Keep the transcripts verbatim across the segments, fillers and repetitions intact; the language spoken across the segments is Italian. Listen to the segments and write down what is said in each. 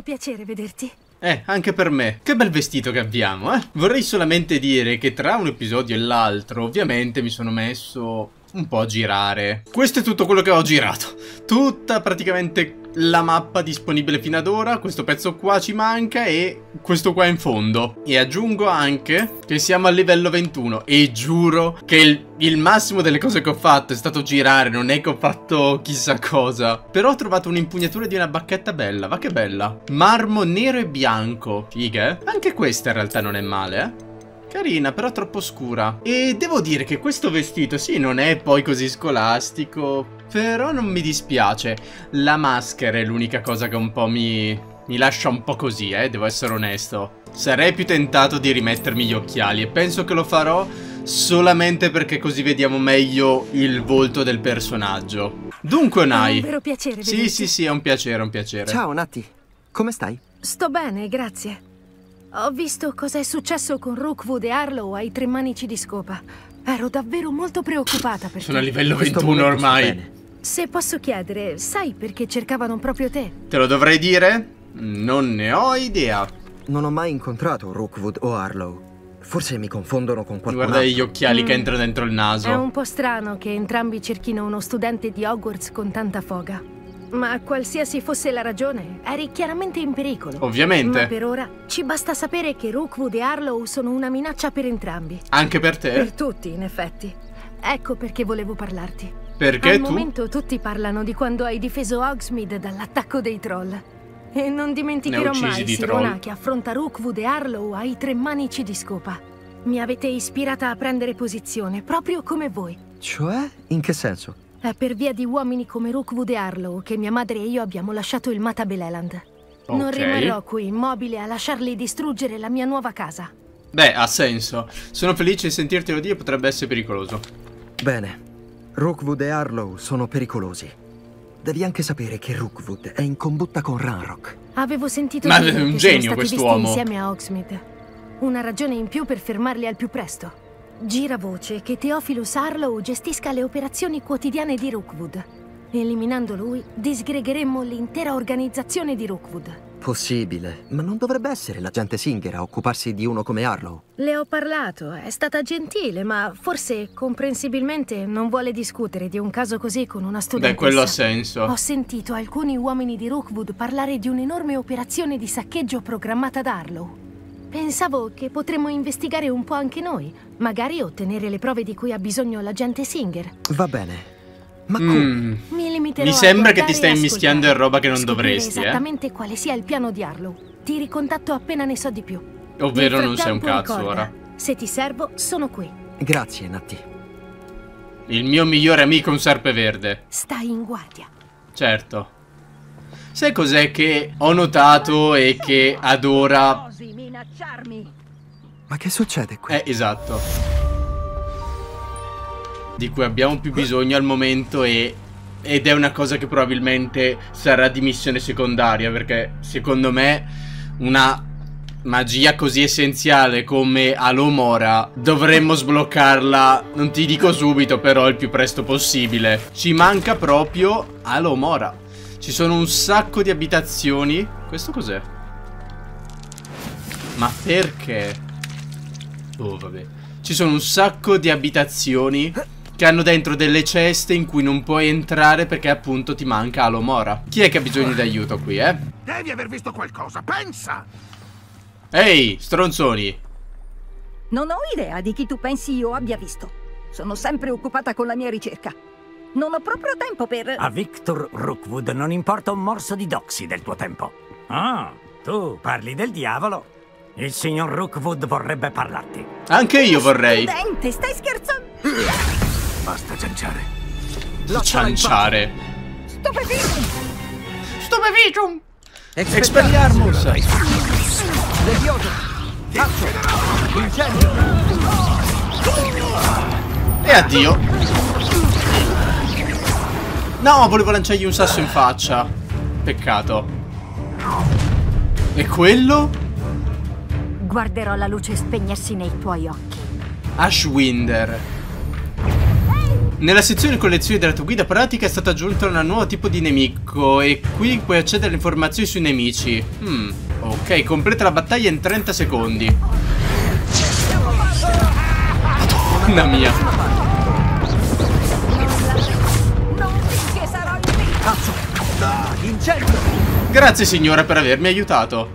piacere vederti. Eh, anche per me. Che bel vestito che abbiamo, eh? Vorrei solamente dire che tra un episodio e l'altro, ovviamente mi sono messo un po' a girare. Questo è tutto quello che ho girato. Tutta praticamente la mappa disponibile fino ad ora. Questo pezzo qua ci manca e questo qua in fondo. E aggiungo anche che siamo al livello ventuno. E giuro che il, il massimo delle cose che ho fatto è stato girare. Non è che ho fatto chissà cosa. Però ho trovato un'impugnatura di una bacchetta bella. Va che bella. Marmo nero e bianco. Figa, eh? Anche questa in realtà non è male, eh? Carina, però troppo scura. E devo dire che questo vestito, sì, non è poi così scolastico, però non mi dispiace. La maschera è l'unica cosa che un po' mi... mi lascia un po' così, eh, devo essere onesto. Sarei più tentato di rimettermi gli occhiali e penso che lo farò solamente perché così vediamo meglio il volto del personaggio. Dunque, Nai. È un vero piacere vederti. Sì, sì, sì, è un piacere, è un piacere. Ciao, Natti. Come stai? Sto bene, grazie. Ho visto cosa è successo con Rookwood e Harlow ai Tre Manici di Scopa. Ero davvero molto preoccupata per Sono te. a livello ventuno ormai. Se posso chiedere, sai perché cercavano proprio te? Te lo dovrei dire? Non ne ho idea. Non ho mai incontrato Rookwood o Harlow. Forse mi confondono con qualcuno. Guarda gli occhiali Mm. che entrano dentro il naso. È un po' strano che entrambi cerchino uno studente di Hogwarts con tanta foga. Ma qualsiasi fosse la ragione, eri chiaramente in pericolo. Ovviamente. Ma per ora ci basta sapere che Rookwood e Harlow sono una minaccia per entrambi. Anche per te? Per tutti, in effetti. Ecco perché volevo parlarti. Perché Al tu? momento tutti parlano di quando hai difeso Hogsmeade dall'attacco dei troll. E non dimenticherò uccisi mai di Sirona troll. che affronta Rookwood e Harlow ai Tre Manici di Scopa. Mi avete ispirata a prendere posizione, proprio come voi. Cioè? In che senso? È per via di uomini come Rookwood e Harlow che mia madre e io abbiamo lasciato il Matabeleland. Non Ok. rimarrò qui immobile a lasciarli distruggere la mia nuova casa. Beh, ha senso. Sono felice di sentirtelo dire, potrebbe essere pericoloso. Bene. Rookwood e Harlow sono pericolosi. Devi anche sapere che Rookwood è in combutta con Ranrock. Avevo sentito Ma dire è un che genio sono stati visti quest'uomo. insieme a Hogsmeade. Una ragione in più per fermarli al più presto. Gira voce che Theophilus Harlow gestisca le operazioni quotidiane di Rookwood. Eliminando lui, disgregheremmo l'intera organizzazione di Rookwood. Possibile, ma non dovrebbe essere l'agente Singer a occuparsi di uno come Harlow. Le ho parlato, è stata gentile, ma forse, comprensibilmente, non vuole discutere di un caso così con una studentessa. Beh, quello ha senso. Ho sentito alcuni uomini di Rookwood parlare di un'enorme operazione di saccheggio programmata da Harlow. Pensavo che potremmo investigare un po' anche noi, magari ottenere le prove di cui ha bisogno l'agente Singer. Va bene. Ma come? Mm. Mi limiterò Mi a sembra che ti guardare stai e mischiando in ascoltare. roba che non Scoprire dovresti, eh. esattamente quale sia il piano di Harlow. Ti ricontatto appena ne so di più. Ovvero Nel non sei un frattempo, cazzo ricorda, ora. Se ti servo, sono qui. Grazie, Natti. Il mio migliore amico è un serpeverde. Stai in guardia. Certo. Sai cos'è che ho notato e che ad ora... Osi minacciarmi. Ma che succede qui? Eh, esatto. Di cui abbiamo più bisogno al momento e... ed è una cosa che probabilmente sarà di missione secondaria, perché secondo me una magia così essenziale come Alomora dovremmo sbloccarla, non ti dico subito, però il più presto possibile. Ci manca proprio Alomora. Ci sono un sacco di abitazioni. Questo cos'è? Ma perché? Oh, vabbè. Ci sono un sacco di abitazioni che hanno dentro delle ceste in cui non puoi entrare perché appunto ti manca Alomora. Chi è che ha bisogno di aiuto qui, eh? Devi aver visto qualcosa, pensa! Ehi, stronzoni! Non ho idea di chi tu pensi io abbia visto. Sono sempre occupata con la mia ricerca. Non ho proprio tempo per... A Victor Rookwood non importa un morso di doxy del tuo tempo. Ah, tu parli del diavolo? Il signor Rookwood vorrebbe parlarti. Anche io vorrei. Studente, stai scherzando? Basta cianciare. Cianciare. Stupefisci! Stupeficium! Expelliarmus! Levioso! Cazzo! Incendio! E addio. No, volevo lanciargli un sasso in faccia. Peccato. E quello? Guarderò la luce spegnersi nei tuoi occhi. Ashwinder. Nella sezione collezioni della tua guida pratica è stata aggiunta un nuovo tipo di nemico e qui puoi accedere alle informazioni sui nemici. Hmm, ok, completa la battaglia in trenta secondi. Madonna mia. Grazie signora per avermi aiutato.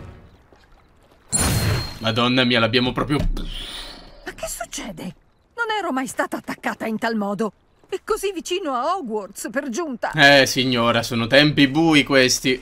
Madonna mia, l'abbiamo proprio... Ma che succede? Non ero mai stata attaccata in tal modo. E così vicino a Hogwarts, per giunta. Eh, signora, sono tempi bui questi.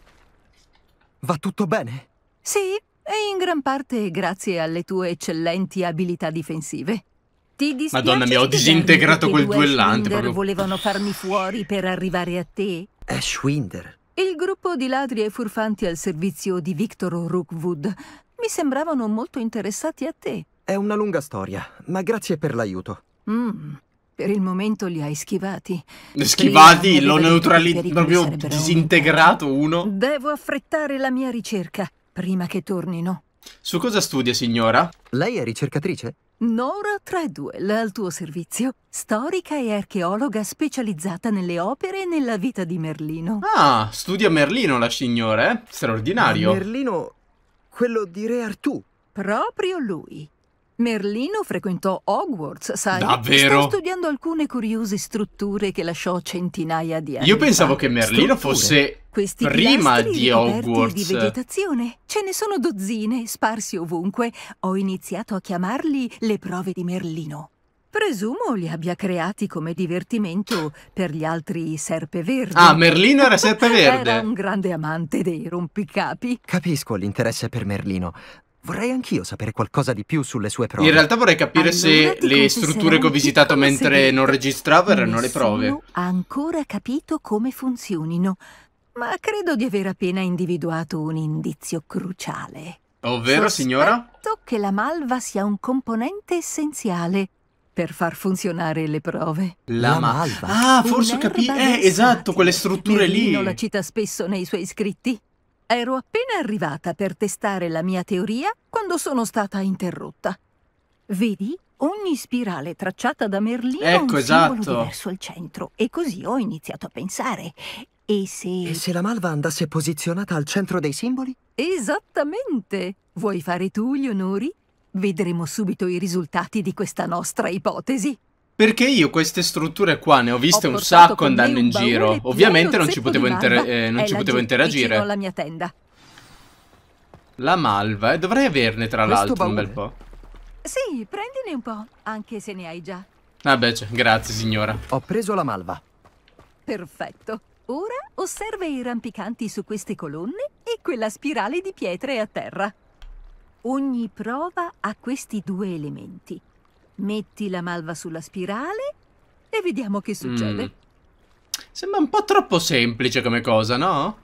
Va tutto bene? Sì, e in gran parte grazie alle tue eccellenti abilità difensive. Ti dispiace Madonna mia, ho disintegrato quel duellante proprio. Volevano farmi fuori per arrivare a te? Ashwinder. Il gruppo di ladri e furfanti al servizio di Victor Rookwood mi sembravano molto interessati a te. È una lunga storia, ma grazie per l'aiuto. Mm, per il momento li hai schivati. Schivati, l'ho neutralizzato, proprio disintegrato uno. Devo affrettare la mia ricerca prima che tornino. Su cosa studia, signora? Lei è ricercatrice? Nora Treadwell, al tuo servizio. Storica e archeologa specializzata nelle opere e nella vita di Merlino. Ah, studia Merlino la signora, eh? Straordinario. Ma Merlino, quello di Re Artù. Proprio lui. Merlino frequentò Hogwarts, sai? Davvero? Sta studiando alcune curiose strutture che lasciò centinaia di anni Io pensavo fa. che Merlino Strutture? fosse Questi prima pilastri di ricoperti Hogwarts. di vegetazione. Ce ne sono dozzine, sparsi ovunque. Ho iniziato a chiamarli le prove di Merlino. Presumo li abbia creati come divertimento per gli altri Serpeverdi. Ah, Merlino era Serpeverde. Era un grande amante dei rompicapi. Capisco l'interesse per Merlino. Vorrei anch'io sapere qualcosa di più sulle sue prove. In realtà vorrei capire Allora se ti le strutture che ho confesserò visitato un piccolo mentre segreto. non registravo erano le prove. Nessuno ha ancora capito come funzionino, ma credo di aver appena individuato un indizio cruciale. Ovvero, signora? Sospetto che la malva sia un componente essenziale per far funzionare le prove. La La ma- malva. Ah, forse ho Un'erba capito. Eh, versatile. esatto, quelle strutture lì. Merlino la cita spesso nei suoi scritti. Ero appena arrivata per testare la mia teoria quando sono stata interrotta. Vedi? Ogni spirale tracciata da Merlino ha Ecco, un esatto. simbolo diverso al centro. E così ho iniziato a pensare. E se... E se la malva andasse posizionata al centro dei simboli? Esattamente! Vuoi fare tu gli onori? Vedremo subito i risultati di questa nostra ipotesi. Perché io queste strutture qua ne ho viste Ho un portato sacco con me andando un in baule giro. pieno Ovviamente non ci zeppo potevo, di inter- malva. eh, non È ci laggiù, potevo interagire. vicino alla mia tenda. La malva, eh, dovrei averne tra Questo l'altro un bel baule? po'. Sì, prendine un po', anche se ne hai già. Vabbè, cioè, grazie signora. Ho preso la malva. Perfetto. Ora osserva i rampicanti su queste colonne e quella spirale di pietre a terra. Ogni prova ha questi due elementi. Metti la malva sulla spirale e vediamo che succede. Mm. Sembra un po' troppo semplice come cosa, no?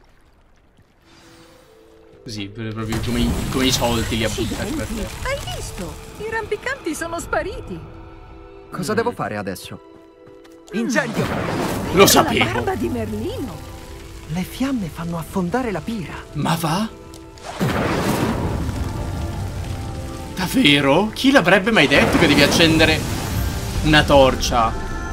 Così, per- proprio come i, come i soldi li ha buttati per Accidenti, te. hai visto? I rampicanti sono spariti. Cosa Mm. devo fare adesso? Incendio! Lo La sapevo. barba di Merlino. Le fiamme fanno affondare la pira. Ma va? Davvero? Chi l'avrebbe mai detto che devi accendere una torcia?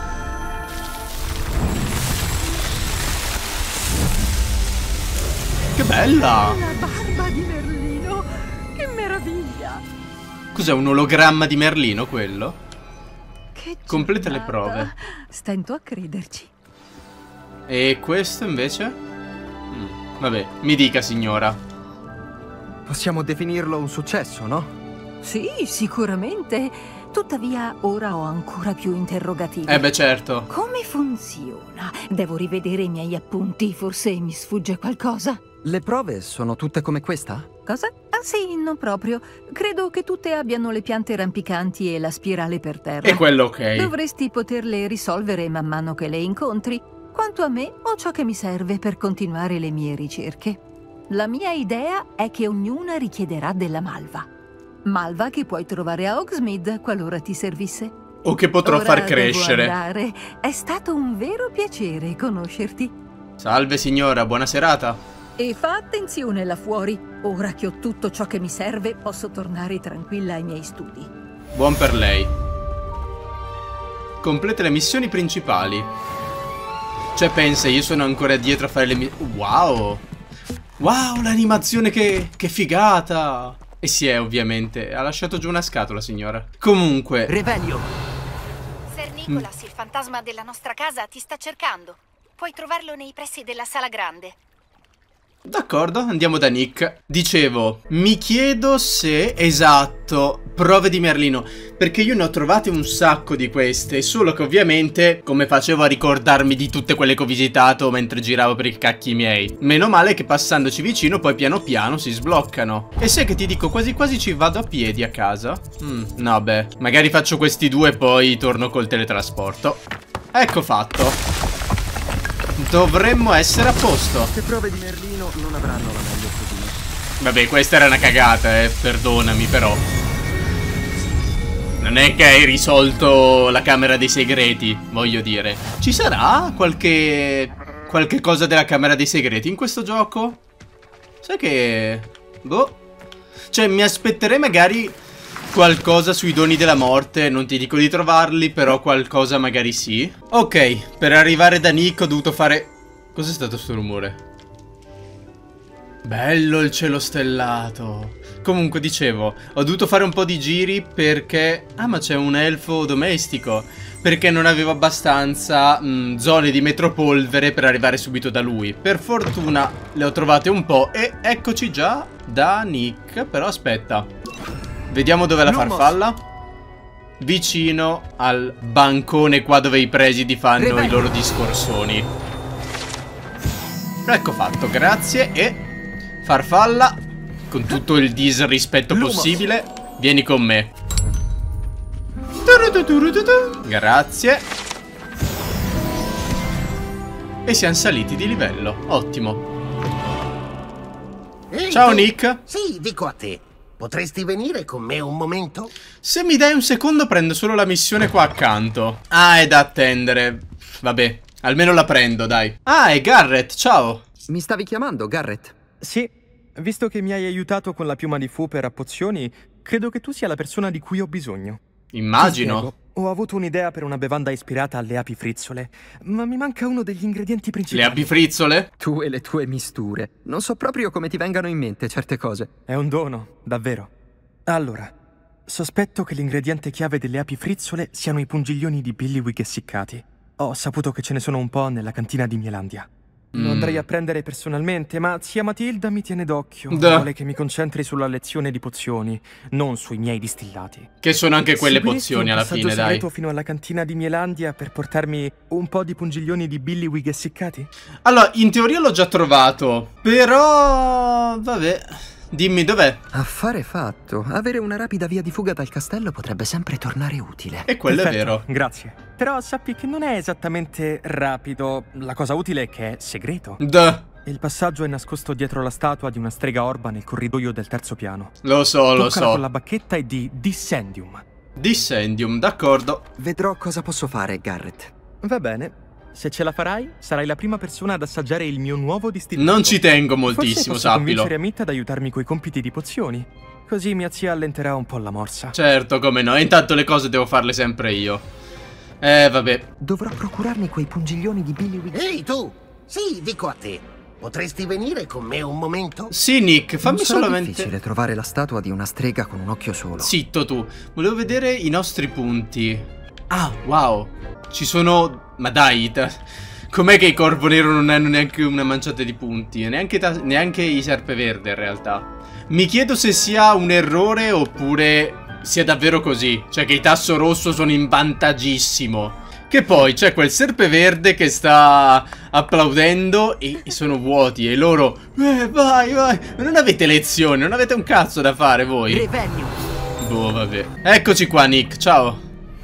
Che bella! La barba di Merlino. Che meraviglia. Cos'è, un ologramma di Merlino quello? Che Completa le giornata. prove. Stento a crederci. E questo invece? Mm, vabbè, mi dica signora. Possiamo definirlo un successo, no? Sì, sicuramente. Tuttavia, ora ho ancora più interrogativi. Eh beh certo. Come funziona? Devo rivedere i miei appunti, forse mi sfugge qualcosa. Le prove sono tutte come questa? Cosa? Ah sì, non proprio. Credo che tutte abbiano le piante rampicanti e la spirale per terra. E quello ok. Dovresti poterle risolvere man mano che le incontri. Quanto a me, ho ciò che mi serve per continuare le mie ricerche. La mia idea è che ognuna richiederà della malva. Malva che puoi trovare a Hogsmeade qualora ti servisse. O che potrò Ora far devo crescere. andare. È stato un vero piacere conoscerti. Salve signora, buona serata. E fa attenzione là fuori. Ora che ho tutto ciò che mi serve, posso tornare tranquilla ai miei studi. Buon per lei. Completa le missioni principali. Cioè pensa, io sono ancora dietro a fare le missioni. Wow. Wow, l'animazione che, che figata. E si è ovviamente. Ha lasciato giù una scatola, signora. Comunque Revelio. Ser Nicholas, il fantasma della nostra casa, ti sta cercando. Puoi trovarlo nei pressi della sala grande. d'accordo, andiamo da Nick. Dicevo, mi chiedo se, esatto, prove di Merlino, perché io ne ho trovate un sacco di queste, solo che ovviamente, come facevo a ricordarmi di tutte quelle che ho visitato mentre giravo per i cacchi miei? Meno male che passandoci vicino poi piano piano si sbloccano. E sai che ti dico, quasi quasi ci vado a piedi a casa? Mm, no beh, magari faccio questi due e poi torno col teletrasporto. Ecco fatto. Dovremmo essere a posto. Queste prove di Merlino non avranno la meglio così. Vabbè, questa era una cagata, eh, perdonami però. Non è che hai risolto la camera dei segreti, voglio dire. Ci sarà qualche... qualche cosa della camera dei segreti in questo gioco? Sai che... boh. Cioè, mi aspetterei magari qualcosa sui doni della morte. Non ti dico di trovarli, però qualcosa magari sì. Ok, per arrivare da Nick ho dovuto fare... Cos'è stato sto rumore? Bello il cielo stellato. Comunque, dicevo, ho dovuto fare un po' di giri perché... Ah, ma c'è un elfo domestico. Perché non avevo abbastanza mh, zone di metropolvere per arrivare subito da lui. Per fortuna le ho trovate un po' e eccoci già da Nick. Però aspetta, vediamo dov'è la farfalla. Vicino al bancone qua dove i presidi fanno i loro discorsoni. Ecco fatto, grazie. E farfalla, con tutto il disrispetto possibile, vieni con me. Grazie. E siamo saliti di livello. Ottimo. Ehi, Ciao tu. Nick. Sì, dico a te. Potresti venire con me un momento? Se mi dai un secondo prendo solo la missione qua accanto. Ah, è da attendere. Vabbè, almeno la prendo, dai. Ah, è Garrett, ciao. Mi stavi chiamando, Garrett? Sì, visto che mi hai aiutato con la piuma di fu per a pozioni, credo che tu sia la persona di cui ho bisogno. Immagino. Ti spiego. Ho avuto un'idea per una bevanda ispirata alle api frizzole, ma mi manca uno degli ingredienti principali. Le api frizzole? Tu e le tue misture. Non so proprio come ti vengano in mente certe cose. È un dono, davvero. Allora, sospetto che l'ingrediente chiave delle api frizzole siano i pungiglioni di Billywig essiccati. Ho saputo che ce ne sono un po' nella cantina di Mielandia. Lo andrei a prendere personalmente, ma zia Matilda mi tiene d'occhio. Vuole che mi concentri sulla lezione di pozioni, non sui miei distillati. Che sono anche quelle Seguiresti pozioni alla un fine, passaggio dai. segreto fino alla cantina di Mielandia per portarmi un po' di pungiglioni di Billywig essiccati? Allora, in teoria l'ho già trovato, però... vabbè, dimmi dov'è. Affare fatto. Avere una rapida via di fuga dal castello potrebbe sempre tornare utile. E quello Perfetto, è vero. Grazie. Però sappi che non è esattamente rapido. La cosa utile è che è segreto. Duh. Il passaggio è nascosto dietro la statua di una strega orba nel corridoio del terzo piano. Lo so, lo Toccala con so. la bacchetta e di Dissendium. Dissendium, d'accordo. Vedrò cosa posso fare, Garrett. Va bene. Se ce la farai, sarai la prima persona ad assaggiare il mio nuovo distillato. Non ci tengo Forse moltissimo, posso sappilo. convincere Amit ad aiutarmi coi compiti di pozioni. Così mia zia allenterà un po' la morsa. Certo, come no. E intanto le cose devo farle sempre io. Eh, vabbè. Dovrò procurarmi quei pungiglioni di Billywig. Ehi, tu! Sì, dico a te. Potresti venire con me un momento? Sì, Nick, fammi Non sarà solamente... difficile trovare la statua di una strega con un occhio solo. Zitto tu. Volevo vedere i nostri punti. Ah, wow. Ci sono... Ma dai, ta... com'è che i corvo nero non hanno neanche una manciata di punti? Neanche, ta... neanche i serpeverde, in realtà. Mi chiedo se sia un errore oppure sia davvero così. Cioè che i tasso rosso sono in vantaggissimo. Che poi c'è quel serpeverde che sta applaudendo e, e sono vuoti. E loro... Eh, vai, vai. Ma non avete lezioni, non avete un cazzo da fare voi. Revelio. Boh, vabbè. Eccoci qua, Nick, ciao.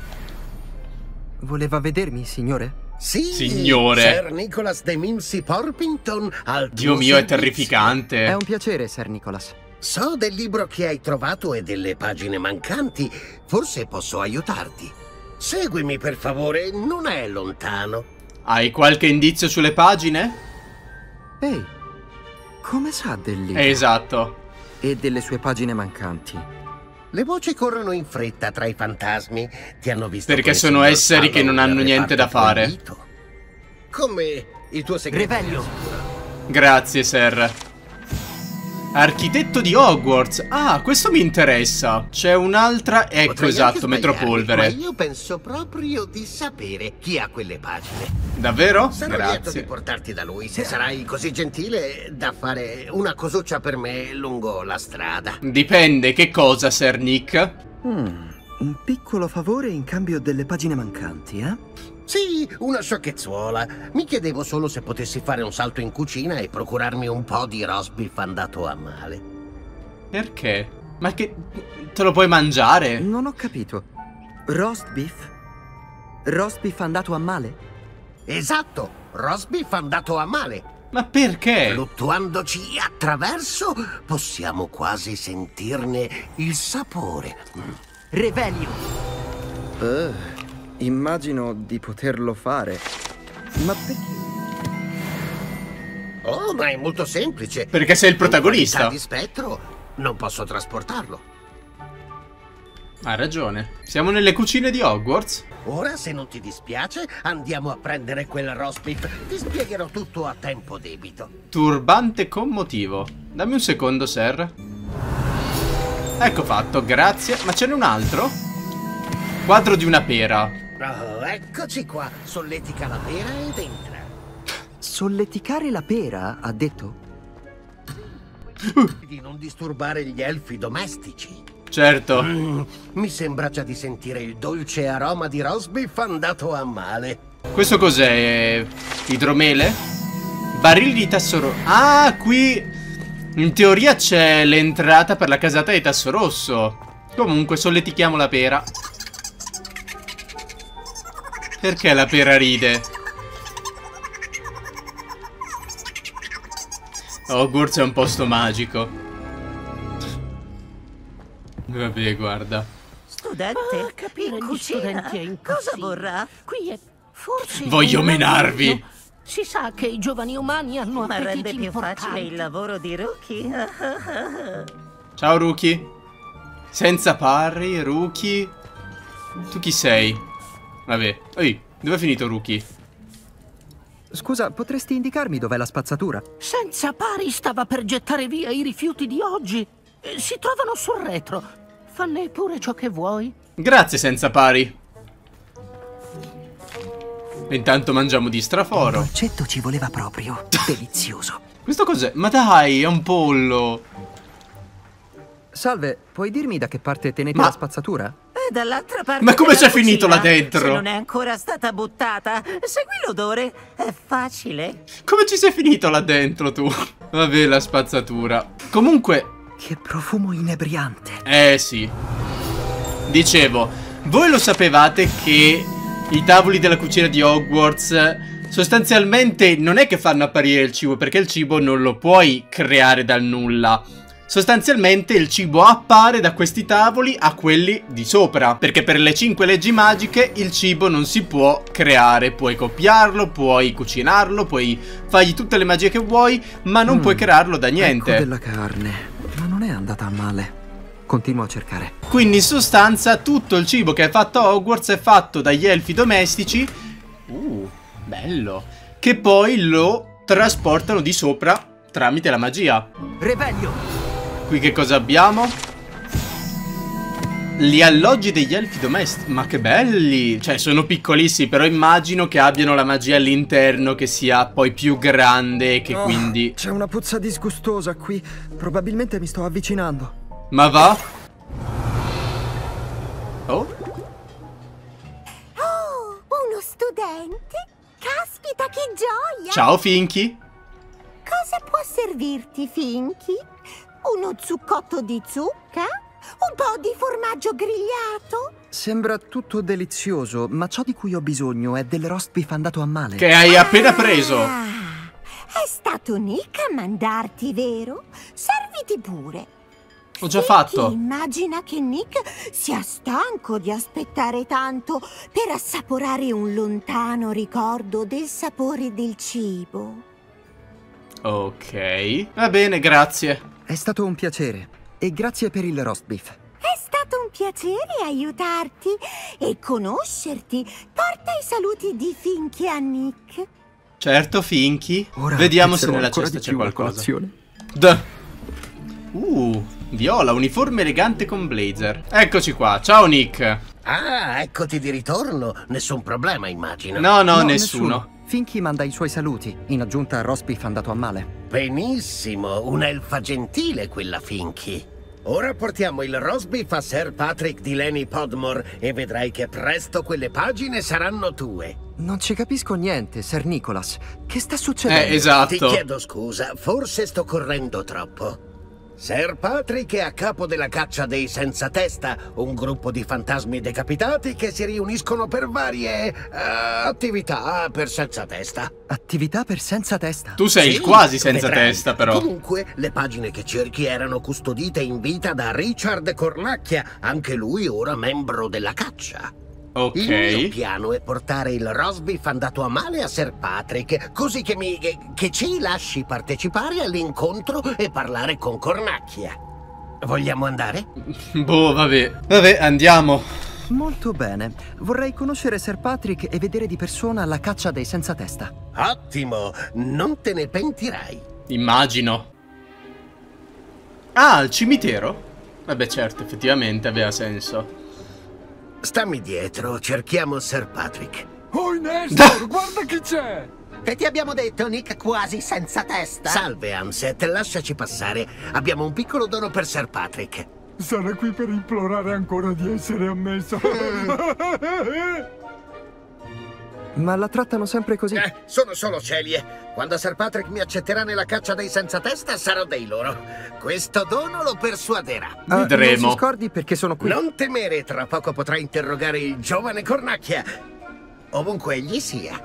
Voleva vedermi, signore? Sì, Signore. Sir Nicholas de Mimsy Porpington al tuo Dio mio, è servizio. terrificante. È un piacere, Sir Nicholas. So del libro che hai trovato e delle pagine mancanti. Forse posso aiutarti. Seguimi, per favore, non è lontano. Hai qualche indizio sulle pagine? Ehi, come sa del libro? Esatto. E delle sue pagine mancanti? Le voci corrono in fretta tra i fantasmi. Ti hanno visto. Perché sono esseri che non hanno niente da fare. Proibito. Come il tuo segreto. Revelio. Grazie, Sir. Architetto di Hogwarts. Ah, questo mi interessa. C'è un'altra. Ecco, Potrei esatto, anche sbagliarmi, Metropolvere. ma io penso proprio di sapere chi ha quelle pagine. Davvero? Sarò lieto di Grazie. portarti da lui se sarai così gentile da fare una cosuccia per me lungo la strada. Dipende, che cosa, Sir Nick? Mm, un piccolo favore in cambio delle pagine mancanti, eh? Sì, una sciocchezzuola. Mi chiedevo solo se potessi fare un salto in cucina e procurarmi un po' di roast beef andato a male. Perché? Ma che... te lo puoi mangiare? Non ho capito. Roast beef? Roast beef andato a male? Esatto, roast beef andato a male. Ma perché? Fluttuandoci attraverso, possiamo quasi sentirne il sapore. Revelio. Uh, immagino di poterlo fare. Ma perché? Oh, ma è molto semplice. Perché sei il In qualità protagonista. di spettro, non posso trasportarlo. Hai ragione. Siamo nelle cucine di Hogwarts. Ora, se non ti dispiace, andiamo a prendere quel roast beef. Ti spiegherò tutto a tempo debito. Turbante con motivo. Dammi un secondo, Sir. Ecco fatto, grazie. Ma ce n'è un altro? Quadro di una pera. Oh, eccoci qua. Solletica la pera ed entra. Solleticare la pera, ha detto? Di non disturbare gli elfi domestici. Certo. Mm, mi sembra già di sentire il dolce aroma di roast beef andato a male. Questo cos'è? Idromele? Barili di tasso rosso. Ah, qui in teoria c'è l'entrata per la casata di tasso rosso. Comunque solletichiamo la pera. Perché la pera ride? Hogwarts è un posto magico. Vabbè, guarda. Studente, Ah, capire in gli cucina. studenti è impossibile. Cosa vorrà? Qui è forse... Voglio un menarvi. lavoro. Si sa che i giovani umani hanno Ma appetiti rende più importanti. facile il lavoro di Rookie. Ciao, Rookie. Senza pari, Rookie. Tu chi sei? Vabbè. Ehi, dove è finito Rookie? Scusa, potresti indicarmi dov'è la spazzatura? Senza pari stava per gettare via i rifiuti di oggi. Eh, Si trovano sul retro. Fanne pure ciò che vuoi. Grazie, senza pari. Intanto mangiamo di Il straforo. dolcetto ci voleva proprio. Delizioso. Questo cos'è? Ma dai, è un pollo. Salve, puoi dirmi da che parte tenete Ma- la spazzatura? E dall'altra parte Ma come della c'è finito cucina, là dentro? Se non è ancora stata buttata, segui l'odore. È facile. Come ci sei finito là dentro tu? Vabbè, la spazzatura. Comunque, Che profumo inebriante. eh sì. Dicevo, voi lo sapevate che i tavoli della cucina di Hogwarts sostanzialmente non è che fanno apparire il cibo, perché il cibo non lo puoi creare dal nulla. Sostanzialmente il cibo appare da questi tavoli a quelli di sopra, perché per le cinque leggi magiche il cibo non si può creare. Puoi copiarlo, puoi cucinarlo, puoi fargli tutte le magie che vuoi, ma non Mm, puoi crearlo da niente. Ecco della carne. Ma non è andata a male. Continuo a cercare. Quindi in sostanza tutto il cibo che è fatto a Hogwarts è fatto dagli elfi domestici. Uh, bello. Che poi lo trasportano di sopra tramite la magia. Revelio. Qui che cosa abbiamo? Gli alloggi degli elfi domestici. Ma che belli. Cioè sono piccolissimi, però immagino che abbiano la magia all'interno, che sia poi più grande, che Oh, quindi... C'è una puzza disgustosa qui. Probabilmente mi sto avvicinando. Ma va? Oh? Oh, uno studente? Caspita, che gioia! Ciao Finky. Cosa può servirti, Finky? Uno zuccotto di zucca? Un po' di formaggio grigliato? Sembra tutto delizioso, ma ciò di cui ho bisogno è del roast beef andato a male. Che hai appena preso. Ah, è stato Nick a mandarti, vero? Serviti pure. Ho già Finky fatto. immagina che Nick sia stanco di aspettare tanto per assaporare un lontano ricordo del sapore del cibo. Ok. Va bene, grazie. È stato un piacere. E grazie per il roast beef. È stato piacere aiutarti e conoscerti. Porta i saluti di Finky a Nick. Certo, Finky. Ora Vediamo se nella ancora cesta di c'è più la qualcosa. colazione. Duh. Uh, viola, uniforme elegante con blazer. Eccoci qua. Ciao, Nick. Ah, eccoti di ritorno. Nessun problema, immagino. No, no, No, nessuno. Finky manda i suoi saluti, in aggiunta a Rosbif andato a male. Benissimo, un'elfa gentile quella Finky. Ora portiamo il rosbif a Sir Patrick di Lenny Podmore e vedrai che presto quelle pagine saranno tue. Non ci capisco niente, Sir Nicholas. Che sta succedendo? Eh, esatto. Ti chiedo scusa, forse sto correndo troppo. Sir Patrick è a capo della caccia dei senza testa, un gruppo di fantasmi decapitati che si riuniscono per varie uh, attività per senza testa. Attività per senza testa? Tu sei Sì, il quasi senza vedrai. testa, però. Comunque, le pagine che cerchi erano custodite in vita da Richard Cornacchia, anche lui ora membro della caccia. Ok. Il mio piano è portare il rosbif andato a male a Sir Patrick, così che, mi, che, che ci lasci partecipare all'incontro e parlare con Cornacchia. Vogliamo andare? Boh, vabbè. Vabbè, andiamo. Molto bene. Vorrei conoscere Sir Patrick e vedere di persona la caccia dei senza testa. Ottimo, non te ne pentirai. Immagino. Ah, al cimitero? Vabbè, certo, effettivamente aveva senso. Stammi dietro, cerchiamo Sir Patrick. Oh, Nestor, guarda chi c'è! Che ti abbiamo detto, Nick, quasi senza testa? Salve, Amset, lasciaci passare. Abbiamo un piccolo dono per Sir Patrick. Sarà qui per implorare ancora di essere ammesso. Ma la trattano sempre così? Eh, sono solo celie. Quando Sir Patrick mi accetterà nella caccia dei senza testa, sarò dei loro. Questo dono lo persuaderà. Uh, Vedremo. Non si scordi perché sono qui. Non temere, tra poco potrai interrogare il giovane Cornacchia. Ovunque egli sia.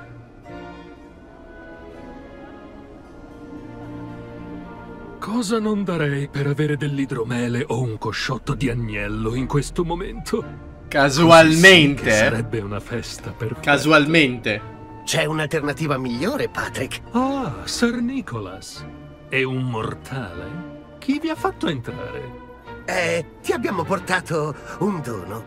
Cosa non darei per avere dell'idromele o un cosciotto di agnello in questo momento? Casualmente. Così sì che sarebbe una festa perfetta. Casualmente. C'è un'alternativa migliore, Patrick. Ah, Sir Nicholas. È un mortale? Chi vi ha fatto entrare? Eh, ti abbiamo portato un dono.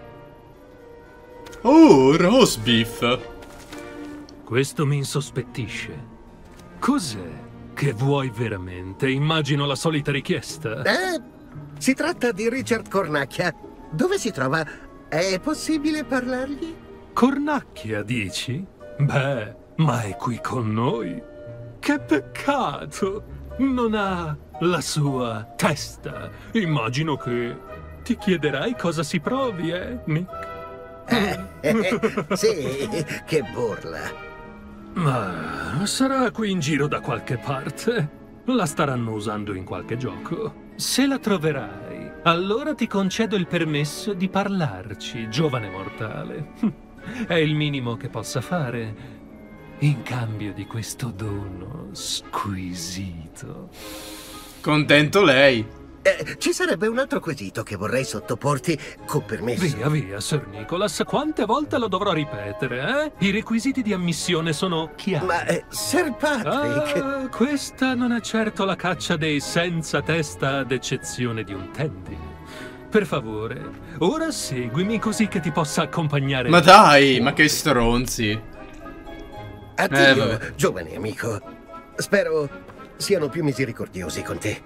Oh, rosbif. Questo mi insospettisce. Cos'è che vuoi veramente? Immagino la solita richiesta. Eh, si tratta di Richard Cornacchia. Dove si trova? È possibile parlargli? Cornacchia, dici? Beh, ma è qui con noi. Che peccato! Non ha la sua testa. Immagino che ti chiederai cosa si provi, eh, Nick? Eh, eh, sì, che burla. Ma sarà qui in giro da qualche parte. La staranno usando in qualche gioco. Se la troverai, allora ti concedo il permesso di parlarci, giovane mortale. È il minimo che possa fare in cambio di questo dono squisito. Contento lei. Eh, ci sarebbe un altro quesito che vorrei sottoporti, con permesso. Via, via, Sir Nicholas. Quante volte lo dovrò ripetere, eh? I requisiti di ammissione sono chiari. Ma, eh, Sir Patrick... Ah, questa non è certo la caccia dei senza testa ad eccezione di un tendine. Per favore, ora seguimi così che ti possa accompagnare. Ma dai, ma che stronzi. Addio, Eh, giovane amico. Spero siano più misericordiosi con te.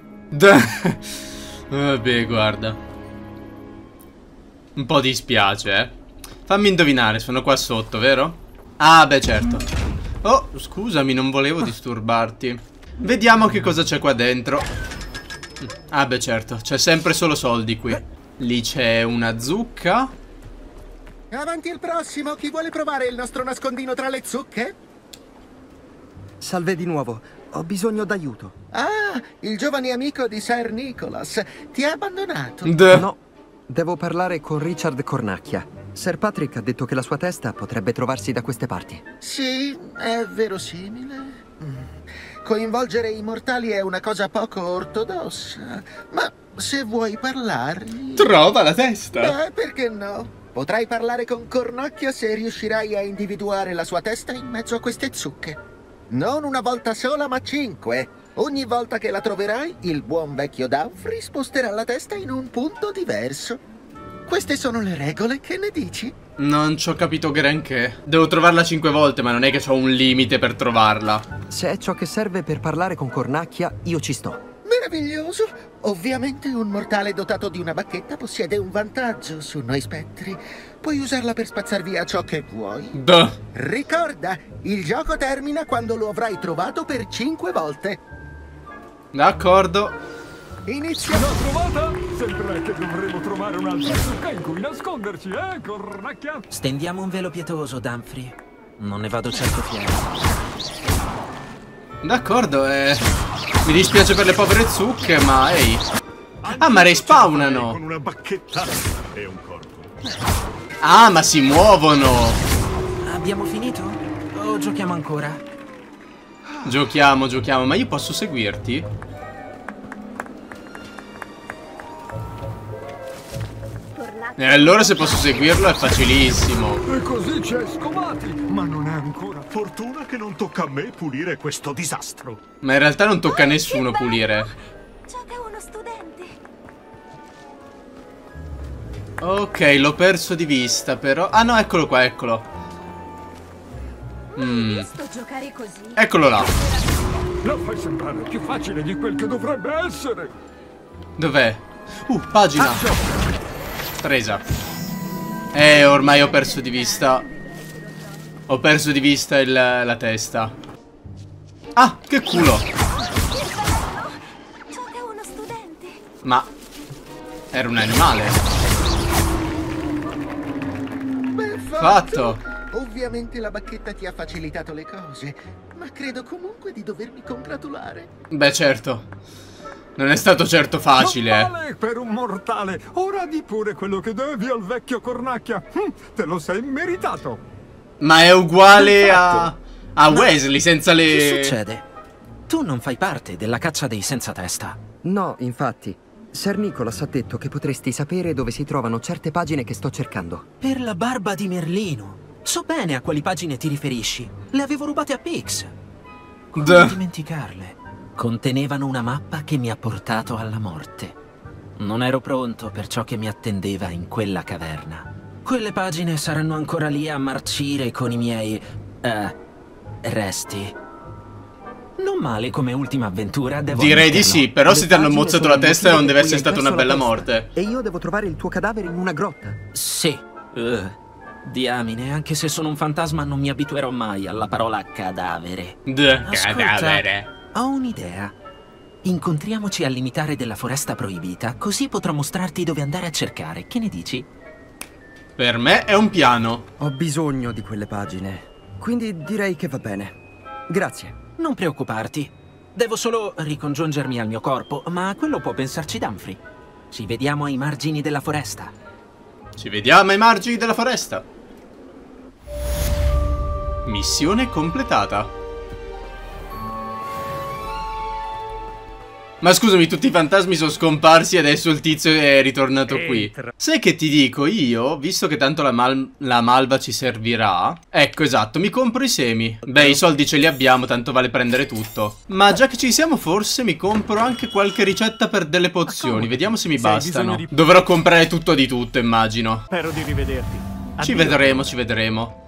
Vabbè, guarda. Un po' dispiace, eh. Fammi indovinare, sono qua sotto, vero? Ah, beh, certo. Oh, scusami, non volevo disturbarti. Vediamo che cosa c'è qua dentro. Ah, beh, certo, c'è sempre solo soldi qui. Lì c'è una zucca. Avanti il prossimo, chi vuole provare il nostro nascondino tra le zucche? Salve di nuovo, ho bisogno d'aiuto. Ah, il giovane amico di Sir Nicholas. Ti ha abbandonato? Duh. No, devo parlare con Richard Cornacchia. Sir Patrick ha detto che la sua testa potrebbe trovarsi da queste parti. Sì, è verosimile. Coinvolgere i mortali è una cosa poco ortodossa. Ma se vuoi parlargli... Trova la testa. Beh, perché no? Potrai parlare con Cornacchia se riuscirai a individuare la sua testa in mezzo a queste zucche. Non una volta sola, ma cinque. Ogni volta che la troverai, il buon vecchio Dauphry sposterà la testa in un punto diverso. Queste sono le regole, che ne dici? Non ci ho capito granché. Devo trovarla cinque volte, ma non è che ho un limite per trovarla. Se è ciò che serve per parlare con Cornacchia, io ci sto. Meraviglioso! Ovviamente un mortale dotato di una bacchetta possiede un vantaggio su noi spettri. Puoi usarla per spazzar via ciò che vuoi. Duh. Ricorda, il gioco termina quando lo avrai trovato per cinque volte. D'accordo. Inizia. L'ho trovata! Sembra che dovremo trovare un'altra zucca in cui nasconderci, eh, Cornacchia? Stendiamo un velo pietoso, Dunphy. Non ne vado certo fiero. D'accordo, eh... mi dispiace per le povere zucche, ma ehi... Ah, ma respawnano! Con una bacchetta e un corpo. Ah, ma si muovono! Abbiamo finito? O giochiamo ancora? Giochiamo, giochiamo, ma io posso seguirti? E allora se posso seguirlo è facilissimo. E così ci hai scovati. Ma non è ancora. Fortuna che non tocca a me pulire questo disastro. Ma in realtà non tocca a nessuno pulire. Gioca uno studente. Ok, l'ho perso di vista però. Ah no, eccolo qua, eccolo. Mm. Visto giocare così? Eccolo là. La fai sembrare più facile di quel che dovrebbe essere. Dov'è? Uh, pagina. Presa. Eh, ormai ho perso di vista. Ho perso di vista il, la testa. Ah, che culo. Ma era un animale. Ben fatto. Ovviamente la bacchetta ti ha facilitato le cose, ma credo comunque di dovermi congratulare. Beh, certo. Non è stato certo facile, non vale eh. per un mortale. Ora di pure quello che devi al vecchio Cornacchia. Hm, te lo sei meritato. Ma è uguale a... a Wesley, senza le... Che succede? Tu non fai parte della caccia dei senza testa. No, infatti. Ser Nicholas ha detto che potresti sapere dove si trovano certe pagine che sto cercando. Per la barba di Merlino. So bene a quali pagine ti riferisci. Le avevo rubate a Pix. Come Duh. dimenticarle? Contenevano una mappa che mi ha portato alla morte. Non ero pronto per ciò che mi attendeva in quella caverna. Quelle pagine saranno ancora lì a marcire con i miei... Uh, resti. Non male come ultima avventura, devo Direi ammetterlo. di sì, però Le se ti hanno pagine mozzato sono la testa il non deve motivo essere per stata cui una hai bella perso la testa. morte. E io devo trovare il tuo cadavere in una grotta. Sì. Uh, diamine, anche se sono un fantasma non mi abituerò mai alla parola cadavere. D Ascolta, cadavere. Ho un'idea. Incontriamoci al limitare della foresta proibita, così potrò mostrarti dove andare a cercare. Che ne dici? Per me è un piano. Ho bisogno di quelle pagine, quindi direi che va bene. Grazie. Non preoccuparti. Devo solo ricongiungermi al mio corpo, ma a quello può pensarci Dunphy. Ci vediamo ai margini della foresta. Ci vediamo ai margini della foresta. Missione completata. Ma scusami, tutti i fantasmi sono scomparsi e adesso il tizio è ritornato qui. Sai che ti dico io, visto che tanto la, mal la malva ci servirà. Ecco, esatto, mi compro i semi. Beh, i soldi ce li abbiamo, tanto vale prendere tutto. Ma già che ci siamo, forse mi compro anche qualche ricetta per delle pozioni. Vediamo se mi bastano. Dovrò comprare tutto di tutto, immagino. Spero di rivederti. Ci vedremo, ci vedremo.